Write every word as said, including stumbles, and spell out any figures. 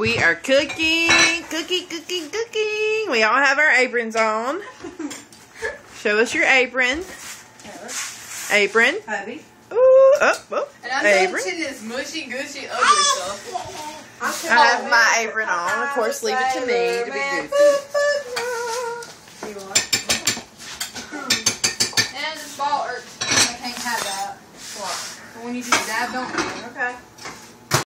we are cooking, cooking, cooking, cooking. We all have our aprons on. Show us your apron. Apron. Hubby. Ooh, oh, oh. And I'm apron. into this mushy, gushy, ugly stuff. I have my apron on. Of course, leave it to me to be goofy. And this ball irks. I can't have that. What? When you do dab, don't. Okay.